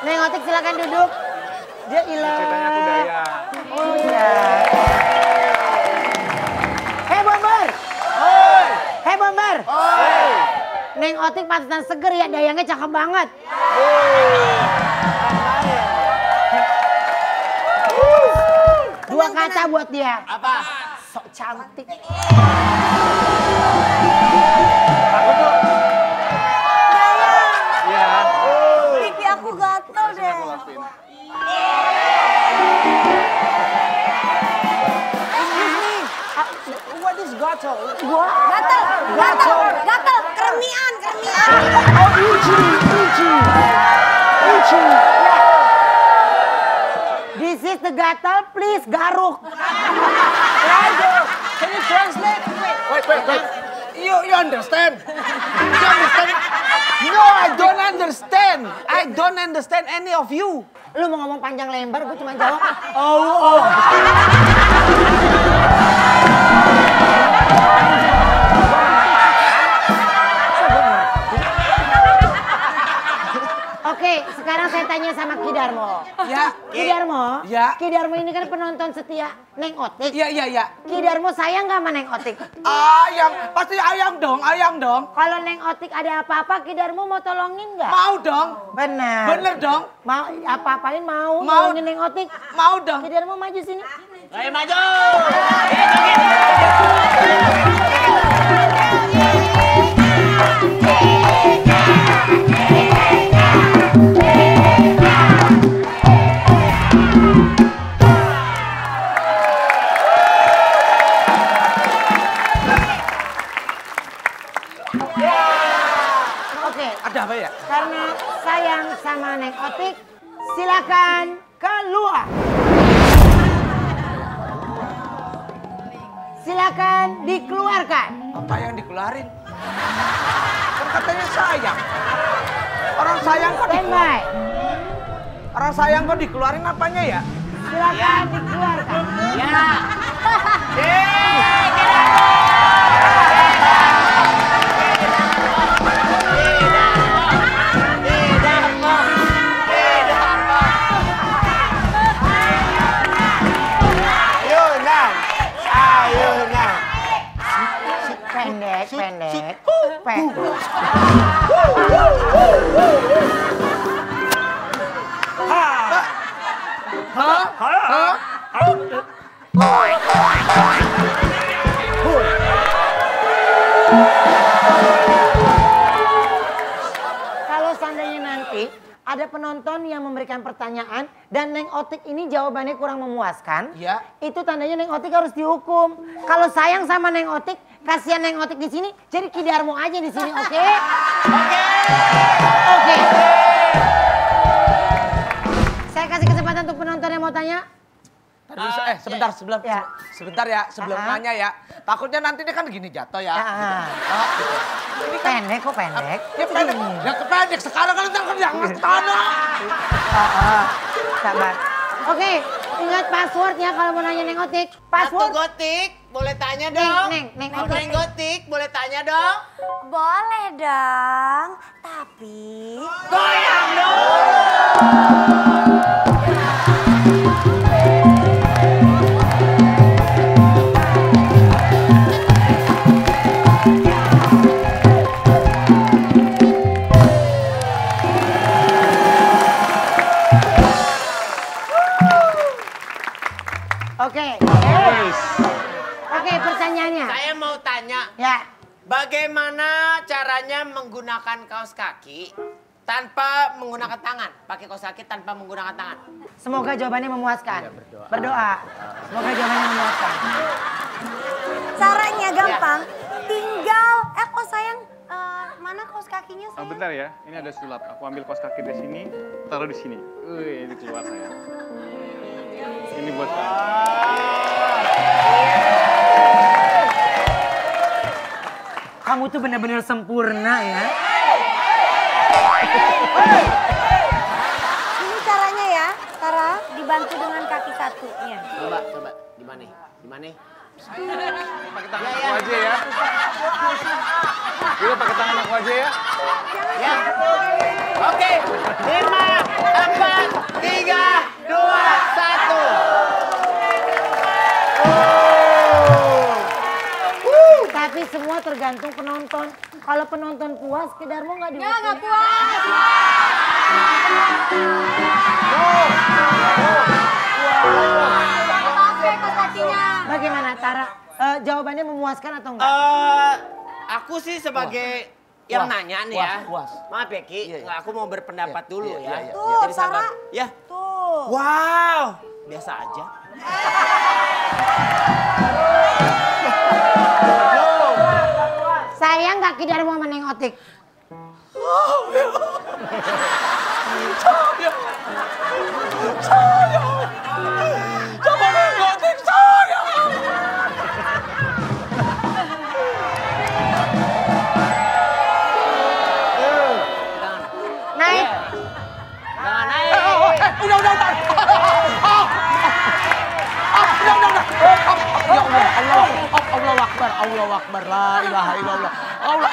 Neng Otik silakan duduk. Dia hilang. Ceritanya aku Daya. Oh iya. Hei Bomber. Oi. Hei Bomber. Oi. Neng Otik pantesan seger ya, dayangnya cakep banget. Dua kata buat dia. Apa? Sok cantik. Aku tuh. Iya. Pipi aku gatel deh. What is gatal? Gatel, keremian. Oh, itchy. This is the gatal, please garuk. Can you translate? Wait. You understand? You understand? No, I don't understand. I don't understand any of you. Lu mau ngomong panjang lebar, gue cuma jawab. Oke, sekarang saya tanya sama Ki Darmo. Ya. Ki Darmo. Ya. Ki Darmo ini kan penonton setia Neng Otik. Iya. Ki Darmo sayang gak sama Neng Otik? Ayam, pasti ayam dong. Kalau Neng Otik ada apa-apa, Ki Darmo mau tolongin nggak? Mau dong. Bener Dong. Mau apa-apain mau Mau. tolongin Neng Otik. Mau dong. Ki Darmo maju sini. Ayo maju. Oke, Ada apa ya? karena sayang sama Neng Otik, silakan keluar. Silakan dikeluarkan. Apa yang dikeluarin? Kan katanya sayang. Orang sayang kok Standby. Orang sayang kok dikeluarin apanya ya? Silakan dikeluarkan. Ya. Pendek. Kalau seandainya nanti ada penonton yang memberikan pertanyaan dan Neng Otik ini jawabannya kurang memuaskan, Ya. itu tandanya Neng Otik harus dihukum. Kalau sayang sama Neng Otik, kasihan Neng Otik di sini, jadi Ki Darmo aja di sini, oke? Oke. Saya kasih kesempatan untuk penonton yang mau tanya. Sebentar ya, sebelum nanya ya. Takutnya nanti dia kan gini jatuh ya. Pendek kok pendek. Ya pendek, ya kependek. Sekarang kan ntar yang tanah. Sabar. Oke, ingat password ya kalau mau nanya Neng Otik. Password. Gotik, boleh tanya dong. Neng Neng Gotik, boleh tanya dong. Boleh dong, tapi... Goyang dong. Oke, pertanyaannya. Saya mau tanya, Ya. bagaimana caranya menggunakan kaos kaki tanpa menggunakan tangan? Pakai kaos kaki tanpa menggunakan tangan. Semoga jawabannya memuaskan. Berdoa. Semoga jawabannya memuaskan. Caranya gampang, tinggal... kok sayang, mana kaos kakinya sayang? Bentar ya, ini ada sulap. Aku ambil kaos kaki dari sini, taruh di sini. Ini keluar saya. Ini buat saya. Kamu tuh benar-benar sempurna ya. Ini caranya ya, Tara, dibantu dengan kaki satunya. Coba, gimana? Pakai tangan aku aja ya. Juga pakai tangan aku aja ya. Ya. Oke, 5, 4, tergantung penonton. Kalau penonton puas, Ki Darmo nggak dihukum. Nggak puas. Bagaimana Tara? Jawabannya memuaskan atau enggak? Aku sih sebagai yang nanya nih ya. Puas. Maaf ya Ki, Iya, iya. nggak, aku mau berpendapat dulu Iya, ya. iya, iya. Tuh, Jadi sabar. Sarah. Ya. Tuh. Wow, biasa aja. Sayang nggak Ki Darmo sama Neng Otik? Naik. Jangan naik. Udah. Udah. Ya Allah, Allah Akbar, Allah Akbar, la ilaha illallah. Allah,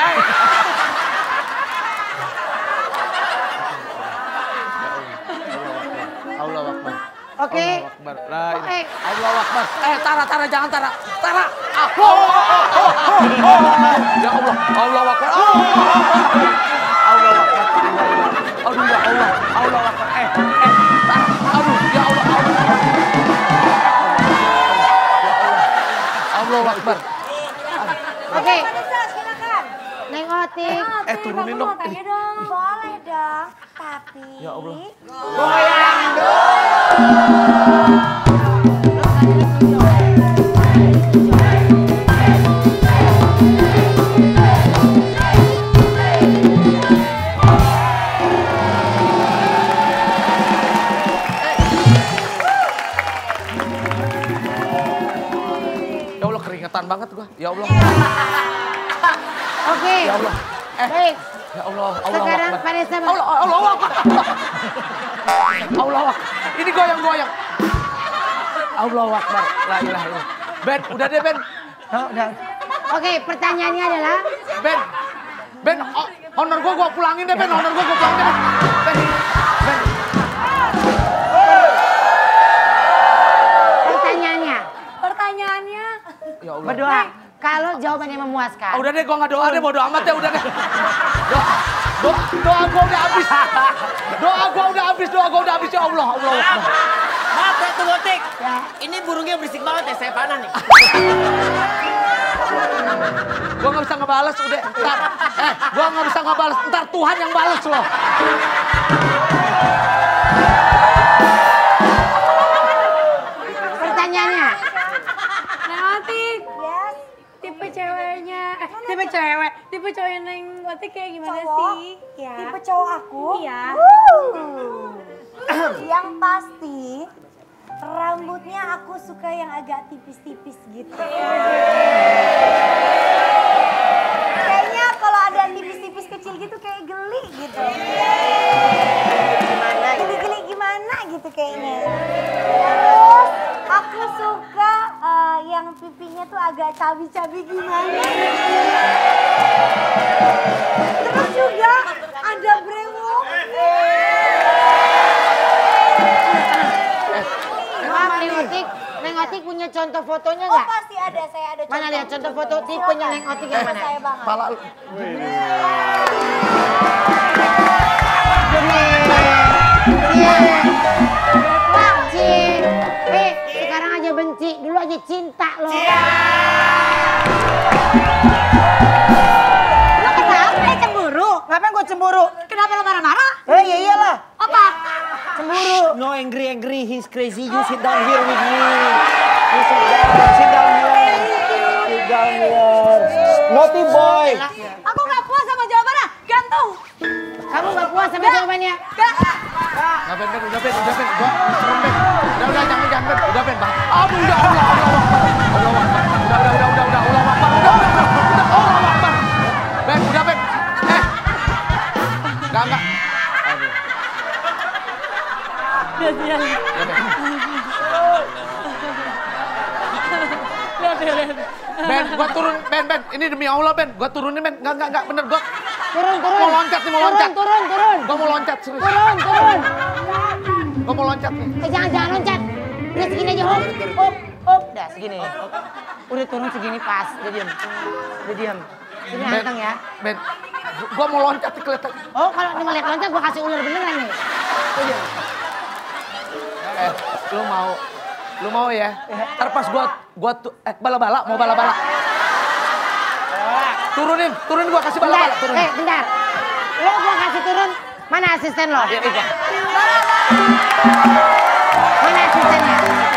Allah Akbar. Oke. Allah Akbar, la ilaha. Oke. Allah Akbar. Tara, jangan Tara. Tara. Ya Allah, Allah Akbar. Allah Akbar. Aduh ya Allah, Allah Akbar. Tara. Aduh, ya Allah, Allah Akbar. Oke. Vanessa, silakan. Neng Otik. Turunin dong. Tanya dong. Boleh dong. Tapi. Ya Allah. Ya Allah, keringetan banget gua. Ya Allah. Oke. Ya Allah. Baik. Ya Allah, Allah Sekarang Akbar. Vanessa. Allah Akbar. Allah Akbar. Ini goyang-goyang. Allah Akbar. La ilaha illallah. Ben, udah deh Ben. Udah. Oke, pertanyaannya adalah Ben, honor gua pulangin deh Ben. Honor gua pulangin deh Ben. pertanyaannya Ya Allah. berdoa. Kalau jawabannya memuaskan. Udah deh, gua nggak doa deh, bodo amat ya, udah deh. Doa gua udah habis. Doa gua udah habis ya Allah, Allah Akbar. Maaf Ratu Gotik. Ya. Ini burungnya berisik banget ya, saya panah nih. Gua nggak bisa ngebales udah. Ntar, gua nggak bisa ngebales. Ntar Tuhan yang bales loh. Pertanyaannya. Neng Otik. Yes. Tipe cowoknya Neng Otik kayak gimana sih? Ya. Tipe cowok aku? Iya. Yang pasti rambutnya aku suka yang agak tipis-tipis gitu. Kayaknya kalau ada tipis-tipis kecil gitu kayak geli gitu. Geli-geli gimana gitu kayaknya. Terus aku suka yang pipinya tuh agak cabi-cabi gimana. Terus juga ada brewok. Maaf Neng Otik punya contoh fotonya Oh nggak? pasti ada, saya ada contoh. Mana lihat contoh foto tipenya Neng Otik yang mana? Saya banget. Pala lu. Sekarang aja benci, dulu aja cinta loh. Lo kenapa cemburu? Ngapain gue cemburu? Kenapa lo marah-marah? Ya iyalah, Apa? cemburu. No angry, he's crazy. You sit down here with me. You sit down here. Sit down here. Naughty boy. Aku gak puas sama jawabannya. Gantung. Kamu gak puas sama jawabannya? Nah, Ben, udah Ben. Gua serem Ben. Udah, jangan Ben. Udah Ben, Bang. Aduh, udah Allah Akbar. Allah Akbar. Udah, Allah Akbar. Udah, Allah Akbar. Ben, udah Ben. Enggak. Aduh. Ya, Ben. Ben, gua turun, Ben. Ini demi Allah, Ben. Gua turunin, Ben. Enggak, bener gua. Turun. Mau loncat nih, mau loncat. Turun. Gua mau loncat, serius. Turun. Gua mau loncat nih. Jangan loncat. Udah segini aja, hop. Dah segini. Udah turun segini pas. Udah diam. Ini anteng ya. Ben, gua mau loncat di kelihatan. Oh, kalau ngeliat loncat gua kasih ular beneran nih. Lu mau ya? Ntar pas gua bala-bala, mau bala-bala. Turunin gua kasih bala-bala. Turunin. Bentar. Lo gua kasih turun, mana asisten lo? Mana asistennya?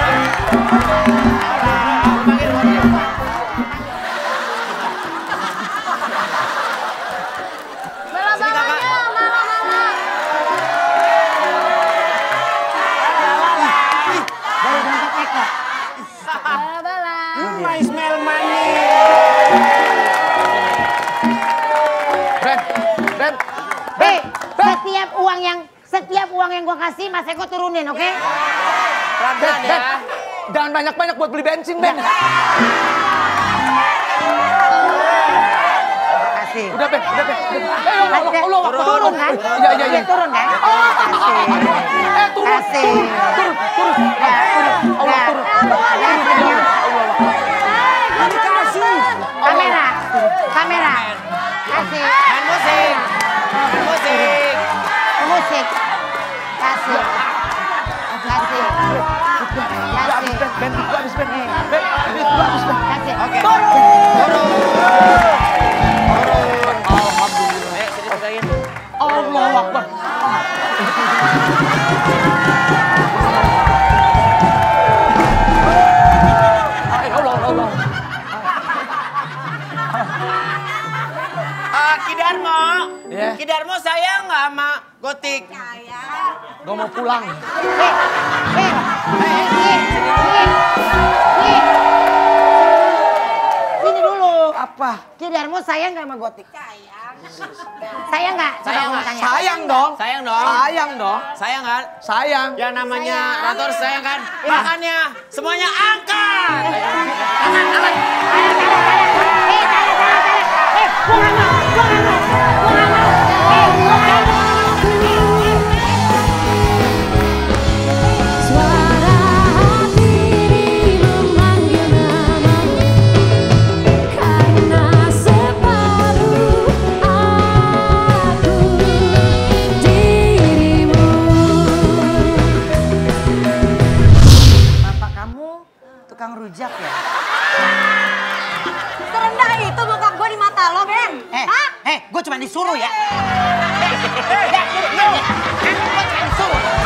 Setiap uang yang gua kasih, Mas Eko turunin, oke? Ben, jangan banyak-banyak buat beli bensin, Ben. Kasih. Udah, Ben. Turun kan? Iya. Turun kan? Turun. Kasih. Turun. Allah turun. Kamera. Kasih. Musik. Kasih. Ben. Kasih. Oke. Alhamdulillah. Sini pegain. Allahu Akbar. Allah. Ki Darmo sayang nggak sama Gotik? Gak mau pulang. Sini dulu. Apa? Ki Darmo sayang nggak sama Gotik? Sayang nggak? Coba Sayang gua nggak? tanya. Sayang dong. Sayang dong. Sayang kan? Yang namanya Rator sayang kan? Makanya semuanya angkat. Suara hati memanggil namamu karena separuh aku dirimu. Bapak kamu tukang rujak ya? Serendah itu muka gue di mata lo, Ben. Gue cuma disuruh ya. Gue cuma disuruh.